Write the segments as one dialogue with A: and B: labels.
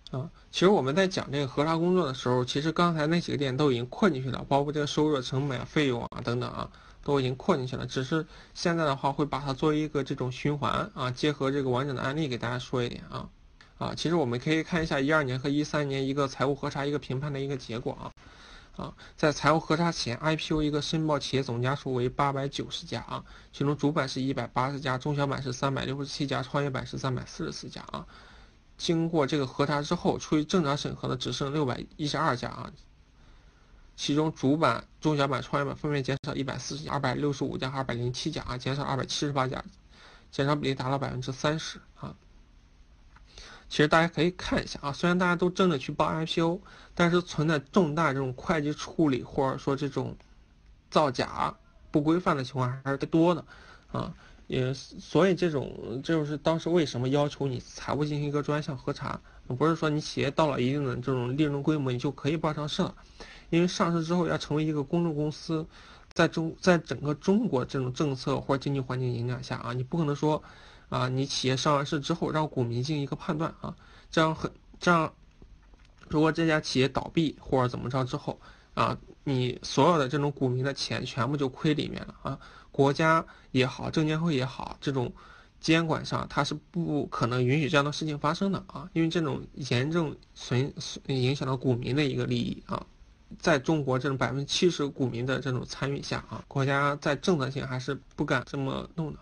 A: 其实我们在讲这个核查工作的时候，其实刚才那几个点都已经扩进去了，包括这个收入、成本、费用啊等等啊，都已经扩进去了。只是现在的话，会把它作为一个这种循环啊，结合这个完整的案例给大家说一点啊。其实我们可以看一下12年和13年一个财务核查一个评判的一个结果在财务核查前 ，IPO 一个申报企业总家数为890家其中主板是180家，中小板是367家，创业板是344家经过这个核查之后，出于正常审核的只剩612家其中主板、中小板、创业板分别减少140家、265家和207家减少278家，减少比例达到30%其实大家可以看一下虽然大家都争着去报 IPO， 但是存在重大这种会计处理或者说这种造假不规范的情况还是多的所以这就是当时为什么要求你财务进行一个专项核查，不是说你企业到了一定的这种利润规模你就可以报上市了，因为上市之后要成为一个公众公司，在整个中国这种政策或者经济环境影响下你不可能说你企业上完市之后让股民进行一个判断这样，如果这家企业倒闭或者怎么着之后你所有的这种股民的钱全部就亏里面了国家也好，证监会也好，这种监管上它是不可能允许这样的事情发生的因为这种严重影响到股民的一个利益在中国这种70%股民的这种参与下国家在政策性还是不敢这么弄的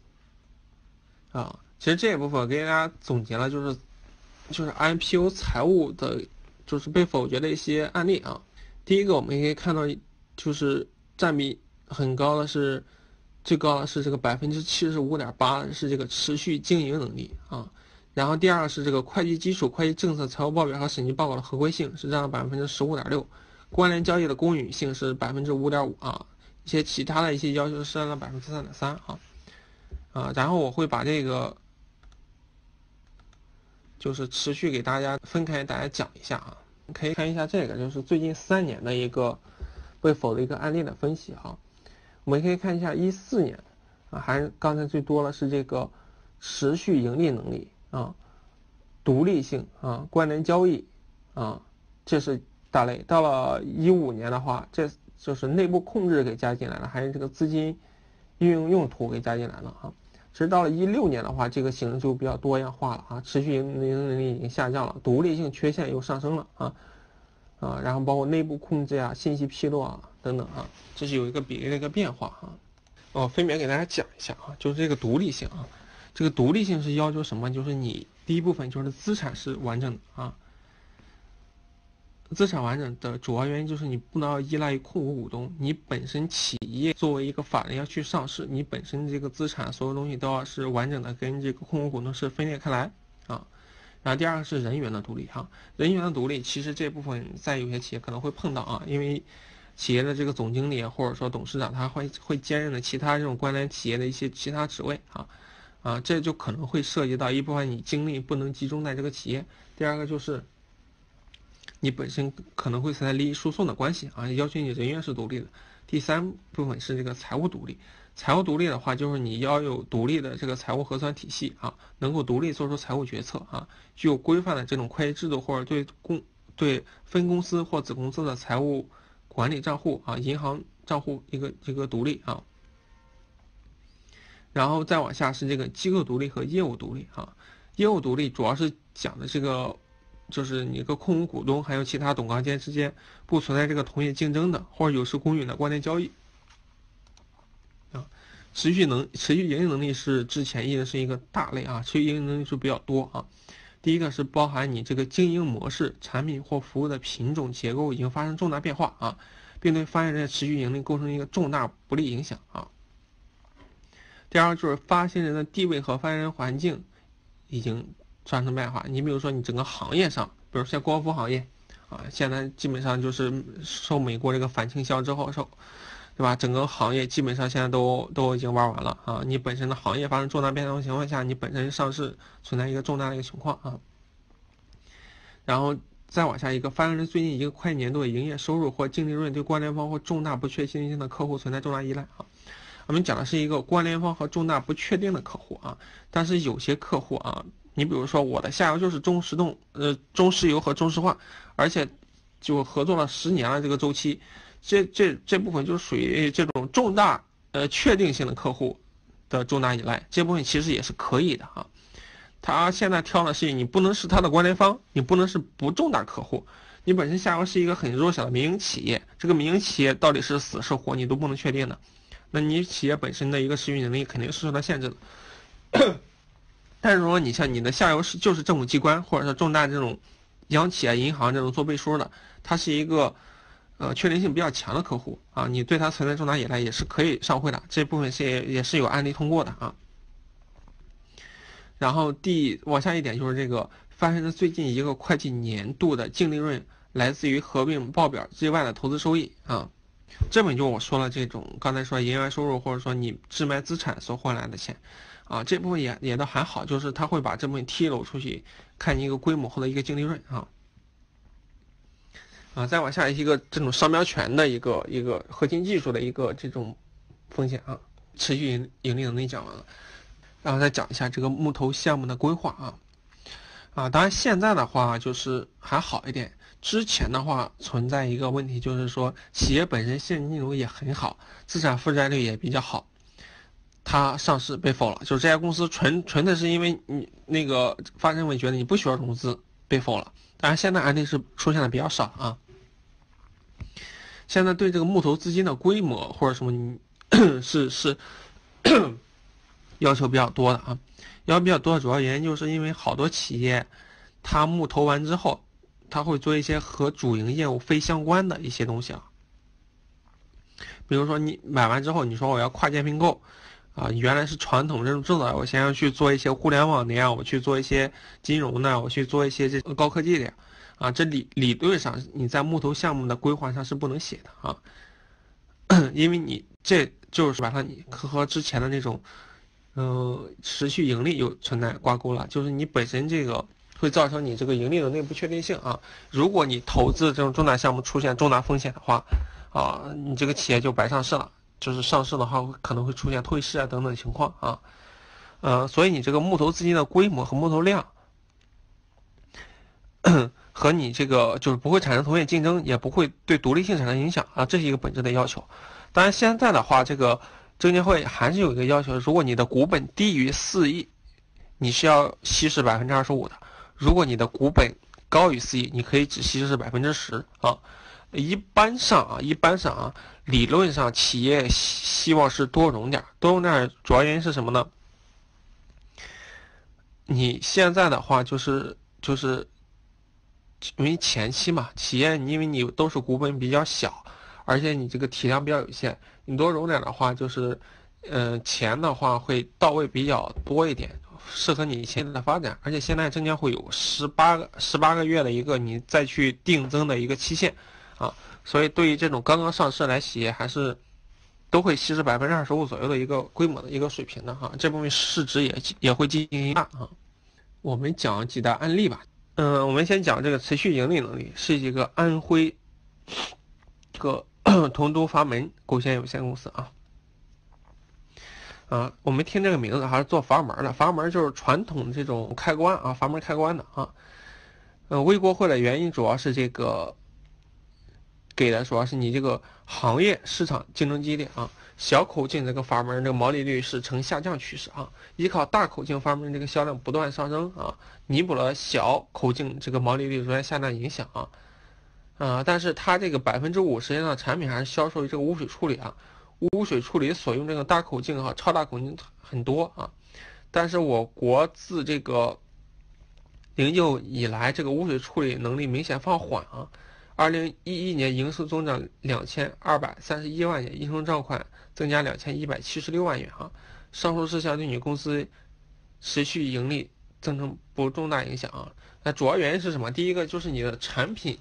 A: 其实这一部分我给大家总结了，就是 IPO 财务的，就是被否决的一些案例第一个我们可以看到，就是占比很高的是，最高的是这个75.8%是这个持续经营能力然后第二个是这个会计基础、会计政策、财务报表和审计报告的合规性是占了15.6%，关联交易的公允性是5.5%一些其他的一些要求是占了3.3%然后我会把这个就是持续给大家分开大家讲一下可以看一下这个就是最近3年的一个被否的一个案例的分析我们可以看一下14年还是刚才最多的是这个持续盈利能力独立性关联交易这是大类。到了15年的话，这就是内部控制给加进来了，还是这个资金运用用途给加进来了其实到了16年的话，这个形式就比较多样化了持续盈利能力已经下降了，独立性缺陷又上升了然后包括内部控制信息披露等等这是有一个比例的一个变化分别给大家讲一下就是这个独立性这个独立性是要求什么？就是你第一部分就是资产是完整的资产完整的主要原因就是你不能要依赖于控股股东，你本身企业作为一个法人要去上市，你本身这个资产所有东西都要是完整的跟这个控股股东是分裂开来然后第二个是人员的独立人员的独立其实这部分在有些企业可能会碰到因为企业的这个总经理或者说董事长他会兼任的其他这种关联企业的一些其他职位这就可能会涉及到一部分你精力不能集中在这个企业。第二个就是你本身可能会存在利益输送的关系要求你人员是独立的。第三部分是这个财务独立，财务独立的话就是你要有独立的这个财务核算体系能够独立做出财务决策具有规范的这种会计制度，或者对分公司或子公司的财务管理账户银行账户一个独立然后再往下是这个机构独立和业务独立业务独立主要是讲的这个就是你个控股股东还有其他董行间之间不存在这个同业竞争的或者有失公允的关联交易持续盈利能力是之前一直是一个大类持续盈利能力是比较多第一个是包含你这个经营模式、产品或服务的品种结构已经发生重大变化并对发言人的持续盈利构成一个重大不利影响第二个就是发行人的地位和发言人环境已经发生变化。你比如说你整个行业上，比如像光伏行业现在基本上就是受美国这个反倾销之后对吧？整个行业基本上现在都已经玩完了你本身的行业发生重大变动的情况下，你本身上市存在一个重大的一个情况然后再往下一个，发言人最近一个会计年度的营业收入或净利润对关联方或重大不确定性的客户存在重大依赖我们讲的是一个关联方和重大不确定的客户但是有些客户你比如说我的下游就是中石油和中石化，而且就合作了10年了这个周期，这部分就属于这种重大确定性的客户的重大依赖，这部分其实也是可以的啊。他现在挑的是你不能是他的关联方，你不能是不重大客户，你本身下游是一个很弱小的民营企业，这个民营企业到底是死是活你都不能确定的，那你企业本身的一个持续能力肯定是受到限制的。但是如果你像你的下游就是政府机关或者是重大这种央企啊、银行这种做背书的，它是一个确定性比较强的客户啊，你对它存在重大依赖也是可以上会的，这部分也是有案例通过的啊。然后往下一点就是这个发生的最近一个会计年度的净利润来自于合并报表之外的投资收益啊，这本就我说了这种刚才说营业外收入或者说你置卖资产所换来的钱啊，这部分也都还好，就是他会把这部分披露出去，看你一个规模后的一个净利润再往下一个这种商标权的一个核心技术的一个这种风险啊，持续盈利能力讲完了。然后再讲一下这个木头项目的规划当然现在的话就是还好一点，之前的话存在一个问题，就是说企业本身现金流也很好，资产负债率也比较好，它上市被否了，就是这家公司纯的是因为你那个发审委觉得你不需要融资被否了。当然现在案例是出现的比较少啊。现在对这个木头资金的规模或者什么是要求比较多的啊，要求比较多的主要原因就是因为好多企业，它募投完之后，它会做一些和主营业务非相关的一些东西比如说你买完之后，你说我要跨界并购原来是传统这种制造，我先要去做一些互联网的呀，我去做一些金融的，我去做一些这高科技的呀这理论上你在木头项目的规划上是不能写的因为你这就是把它你和之前的那种持续盈利有存在挂钩了，就是你本身这个会造成你这个盈利的内部确定性如果你投资这种重大项目出现重大风险的话你这个企业就白上市了，就是上市的话可能会出现退市等等情况所以你这个木头资金的规模和木头量和你这个就是不会产生同业竞争，也不会对独立性产生影响这是一个本质的要求。当然现在的话，这个证监会还是有一个要求，如果你的股本低于4亿，你是要稀释25%的；如果你的股本高于4亿，你可以只稀释10%一般上理论上企业希望是多融点，主要原因是什么呢？你现在的话就是因为前期嘛，企业因为你都是股本比较小，而且你这个体量比较有限，你多融点的话，就是钱的话会到位比较多一点，适合你现在的发展。而且现在证监会有18个月的一个你再去定增的一个期限所以对于这种刚刚上市来企业，还是都会稀释25%左右的一个规模的一个水平的这部分市值也会进行大我们讲几大案例吧。我们先讲这个持续盈利能力，是一个安徽这个同都阀门股份有限公司我们听这个名字还是做阀门的，阀门就是传统这种开关阀门开关的微国会的原因主要是这个给的主要是你这个行业市场竞争激烈小口径这个阀门这个毛利率是呈下降趋势依靠大口径阀门这个销量不断上升弥补了小口径这个毛利率逐渐下降影响但是它这个50%以上的产品还是销售于这个污水处理污水处理所用这个大口径超大口径很多但是我国自这个09以来，这个污水处理能力明显放缓2011年营收增长2231万元，应收账款增加2176万元上述事项对你公司持续盈利造成不重大影响那主要原因是什么？第一个就是你的产品，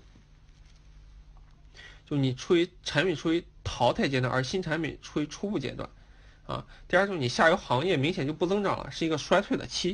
A: 就你产品处于淘汰阶段，而新产品处于初步阶段第二就是你下游行业明显就不增长了，是一个衰退的期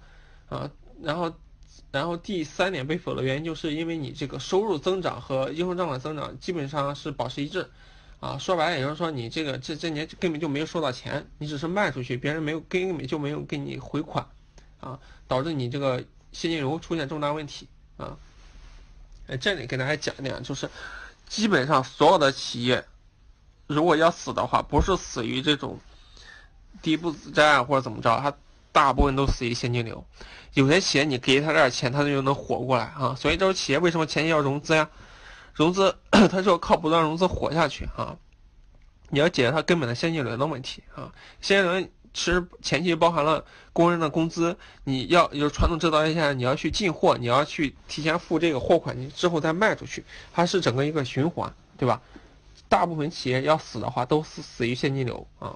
A: 然后第3点被否的原因，就是因为你这个收入增长和应收账款增长基本上是保持一致说白了也就是说你这年根本就没有收到钱，你只是卖出去，别人根本就没有给你回款啊，导致你这个现金流出现重大问题啊。这里给大家讲一点，就是基本上所有的企业如果要死的话，不是死于这种低不子债或者怎么着，它大部分都死于现金流。有些企业你给他点钱，他就能活过来啊。所以这种企业为什么前期要融资呀？融资它是要靠不断融资活下去啊。你要解决它根本的现金流的问题啊。现金流其实前期包含了工人的工资，你要就是传统制造业下你要去进货，你要去提前付这个货款，你之后再卖出去，它是整个一个循环，对吧？大部分企业要死的话，都死于现金流啊。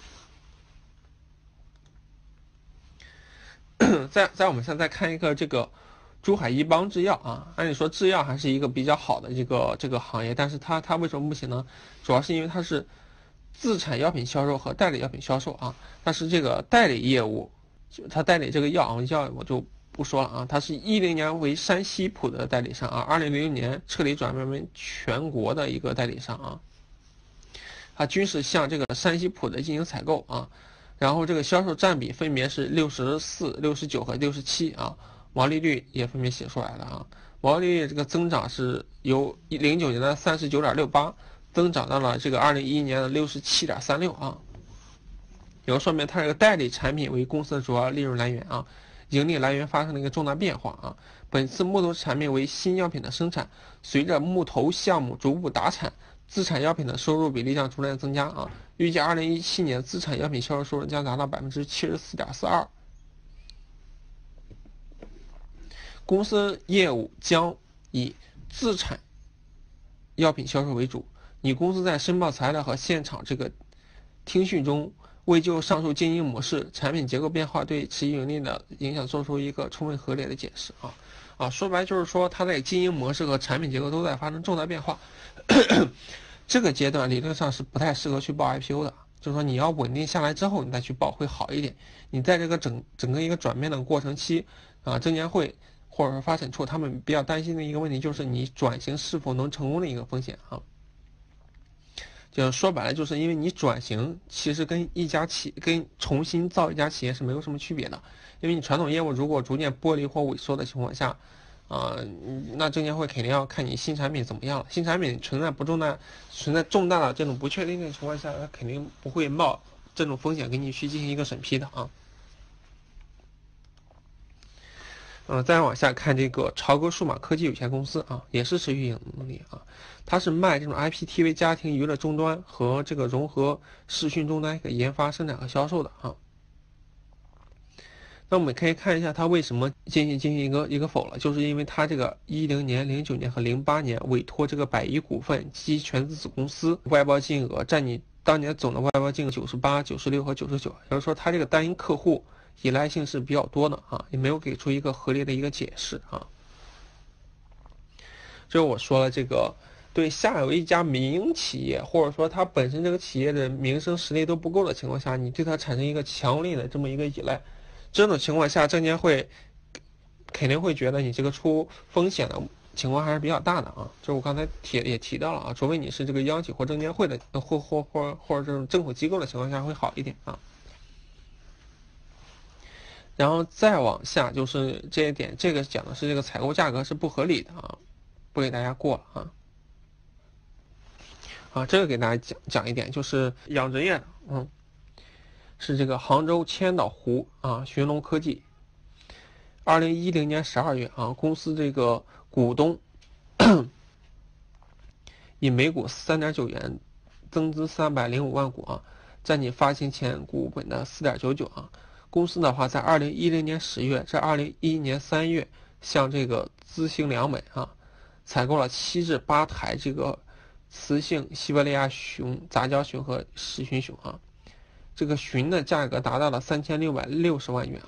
A: 在我们现在看一个这个珠海一邦制药啊，按理说制药还是一个比较好的这个行业，但是它为什么不行呢？主要是因为它是自产药品销售和代理药品销售啊。但是这个代理业务，它代理这个药我就不说了啊。它是2010年为山西普的代理商啊，2006年彻底转变为全国的一个代理商啊。它均是向这个山西普的进行采购啊。然后这个销售占比分别是64、69和67啊，毛利率也分别写出来了啊。毛利率这个增长是由09年的39.68增长到了这个2011年的67.36啊。也就说明它这个代理产品为公司的主要利润来源啊，盈利来源发生了一个重大变化啊。本次木头产品为新药品的生产，随着木头项目逐步达产，自产药品的收入比例将逐渐增加啊。预计2017年自产药品销售收入将达到74.42%。公司业务将以自产药品销售为主。你公司在申报材料和现场这个听讯中，为就上述经营模式、产品结构变化对持续盈利的影响做出一个充分合理的解释啊。说白就是说，它的经营模式和产品结构都在发生重大变化。这个阶段理论上是不太适合去报 IPO 的，就是说你要稳定下来之后你再去报会好一点。你在这个整个一个转变的过程期啊，证监会或者说发审处他们比较担心的一个问题就是你转型是否能成功的一个风险啊。就说白了，就是因为你转型其实跟重新造一家企业是没有什么区别的。因为你传统业务如果逐渐剥离或萎缩的情况下那证监会肯定要看你新产品怎么样了。新产品存在重大的这种不确定的情况下，他肯定不会冒这种风险给你去进行一个审批的啊。再往下看这个朝歌数码科技有限公司啊，也是持续盈利啊。它是卖这种 IPTV 家庭娱乐终端和这个融合视讯终端研发、生产和销售的啊。那我们可以看一下它为什么进行一个否了，就是因为它这个10年、09年和08年委托这个百亿股份及全资子公司外包金额占你当年总的外包金额98、96和99，也就是说它这个单一客户依赖性是比较多的啊，也没有给出一个合理的一个解释啊。这我说了，这个对下游一家民营企业，或者说它本身这个企业的民生实力都不够的情况下，你对它产生一个强烈的这么一个依赖，这种情况下，证监会肯定会觉得你这个出风险的情况还是比较大的啊。这我刚才也提到了啊，除非你是这个央企或证监会的或者这种政府机构的情况下会好一点啊。然后再往下就是这一点，这个讲的是这个采购价格是不合理的啊，不给大家过了啊。这个给大家讲一点，就是养殖业的，是这个杭州千岛湖寻龙科技，2010年12月公司这个股东以每股3.9元增资305万股占你发行前股本的4.99公司的话，在2010年10月至2011年3月，向这个资兴良美采购了7至8台这个雌性西伯利亚熊、杂交熊和食熊熊这个熊的价格达到了3660万元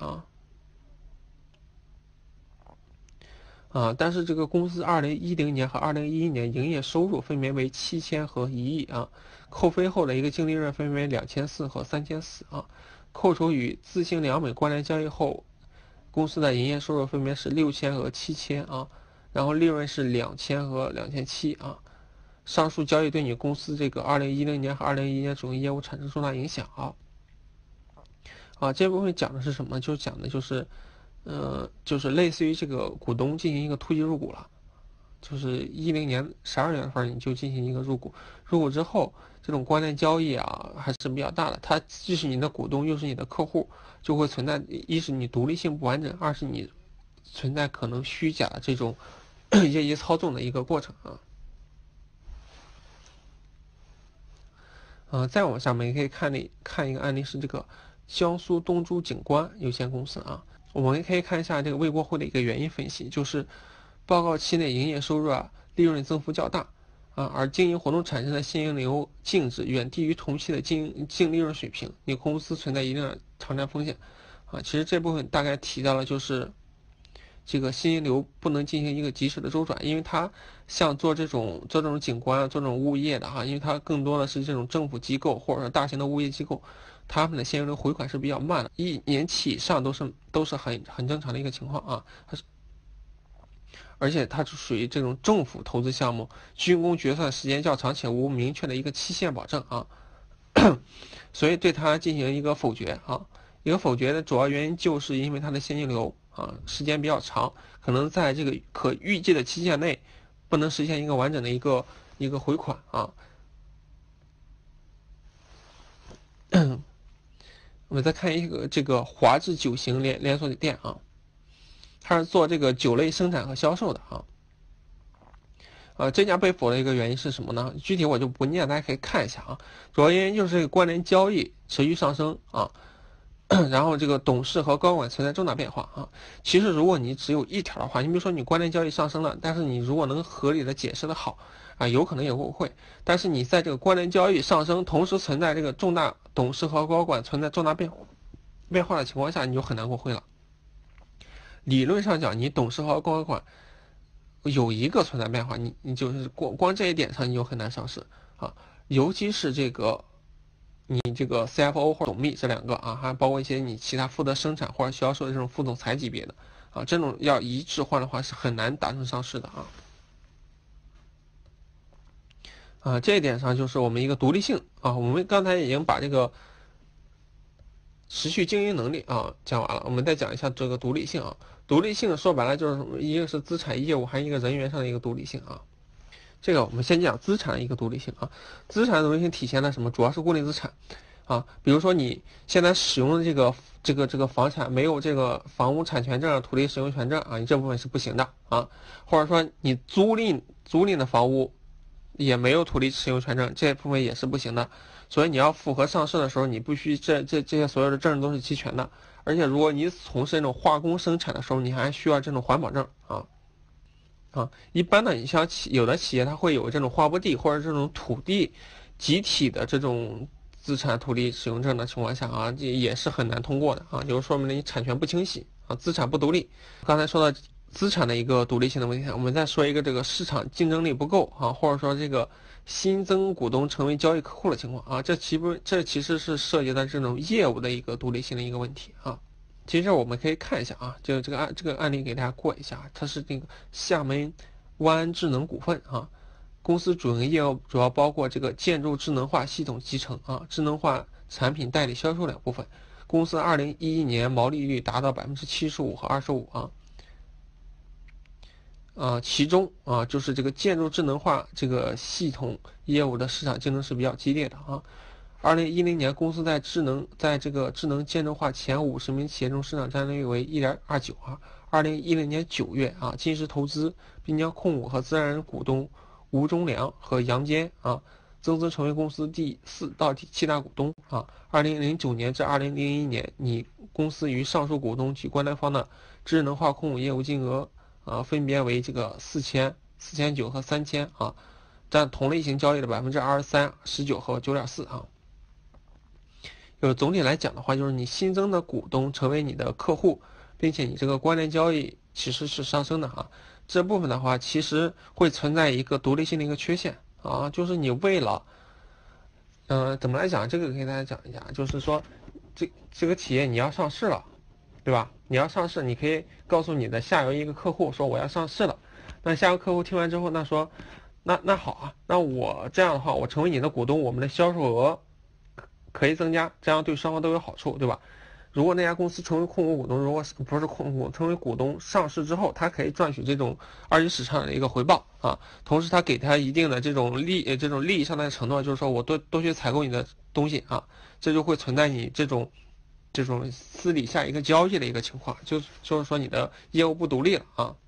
A: 但是这个公司2010年和2011年营业收入分别为7000和1亿扣非后的一个净利润分别为2400和3400扣除与资兴良美关联交易后，公司的营业收入分别是6000和7000然后利润是2000和2700上述交易对你公司这个2010年和2011年总业务产生重大影响这部分讲的是什么？就是讲的就是就是类似于这个股东进行一个突击入股了，就是2010年12月份你就进行一个入股，入股之后这种关联交易啊还是比较大的，它既是你的股东又是你的客户，就会存在一是你独立性不完整，二是你存在可能虚假的这种业绩操纵的一个过程啊。再往下面也可以看一个案例，是这个江苏东珠景观有限公司啊。我们也可以看一下这个未过户的一个原因分析，就是报告期内营业收入利润增幅较大而经营活动产生的现金流净值远低于同期的净利润水平，你公司存在一定的偿债风险其实这部分大概提到了就是这个现金流不能进行一个及时的周转，因为它像做这种景观做这种物业的因为它更多的是这种政府机构或者说大型的物业机构，他们的现金流回款是比较慢的，1年期以上都是很正常的一个情况而且它是属于这种政府投资项目，竣工决算时间较长且无明确的一个期限保证所以对它进行一个否决一个否决的主要原因就是因为它的现金流时间比较长，可能在这个可预计的期限内不能实现一个完整的一个回款我们再看一个这个华智酒型连锁店它是做这个酒类生产和销售的这家被否的一个原因是什么呢？具体我就不念，大家可以看一下主要原因就是这个关联交易持续上升然后这个董事和高管存在重大变化其实如果你只有一条的话，你比如说你关联交易上升了，但是你如果能合理的解释的好有可能也会，但是你在这个关联交易上升，同时存在这个重大董事和高管存在重大变化的情况下，你就很难过会了。理论上讲，你董事和高管有一个存在变化，你就是光这一点上你就很难上市尤其是这个你这个 CFO 或者总秘这两个还包括一些你其他负责生产或者销售的这种副总裁级别的这种要一致换的话是很难达成上市的这一点上就是我们一个独立性我们刚才已经把这个持续经营能力讲完了，我们再讲一下这个独立性独立性说白了就是一个是资产业务，还有一个人员上的一个独立性这个我们先讲资产的一个独立性资产的独立性体现在什么？主要是固定资产比如说你现在使用的这个房产没有这个房屋产权证、土地使用权证你这部分是不行的或者说你租赁的房屋也没有土地使用权证，这部分也是不行的。所以你要符合上市的时候，你必须这些所有的证都是齐全的。而且如果你从事这种化工生产的时候，你还需要这种环保证一般的，你像有的企业它会有这种花博地或者这种土地集体的这种资产土地使用证的情况下这也是很难通过的就是说明了你产权不清晰资产不独立。刚才说到资产的一个独立性的问题，我们再说一个这个市场竞争力不够或者说这个新增股东成为交易客户的情况这其实是涉及到这种业务的一个独立性的一个问题其实我们可以看一下就这个案例给大家过一下，它是那个厦门湾智能股份公司主营业务主要包括这个建筑智能化系统集成智能化产品代理销售两部分。公司2011年毛利率达到75%和25%其中就是这个建筑智能化这个系统业务的市场竞争是比较激烈的2010年公司在这个智能建筑化前50名企业中市场占有率为 1.29 2010年9月金石投资、滨江控股和自然人股东吴忠良和杨坚增资成为公司第4到第7大股东2009年至2001年，你公司与上述股东及关联方的智能化控股业务金额分别为这个4000、4900和3000占同类型交易的23%、19%和9.4%就是总体来讲的话，就是你新增的股东成为你的客户，并且你这个关联交易其实是上升的这部分的话其实会存在一个独立性的一个缺陷就是你为了怎么来讲，这个给大家讲一下，就是说这个企业你要上市了，对吧？你要上市，你可以告诉你的下游一个客户说我要上市了。那下游客户听完之后，那说那好那我这样的话，我成为你的股东，我们的销售额可以增加，这样对双方都有好处，对吧？ 如果那家公司成为控股股东，如果不是控股，成为股东上市之后，他可以赚取这种二级市场的一个回报啊。同时，他给他一定的这种利益上的承诺，就是说我多去采购你的东西啊，这就会存在你这种私底下一个交易的一个情况，就是说你的业务不独立了啊。